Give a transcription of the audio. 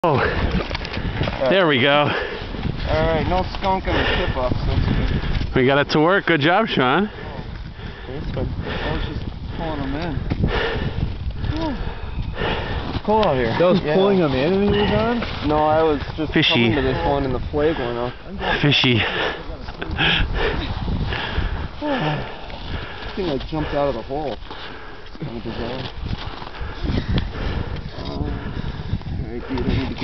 Oh, there we go. Alright, no skunk on the tip off, so that's good. We got it to work. Good job, Shaun. That's good. I was just pulling them in. It's cold out here. That was pulling them in and he was on? No, I was just Fishy. coming to this one and the flag went off. Fishy. This thing like jumped out of the hole. It's kind of bizarre. Alright, dude, I need to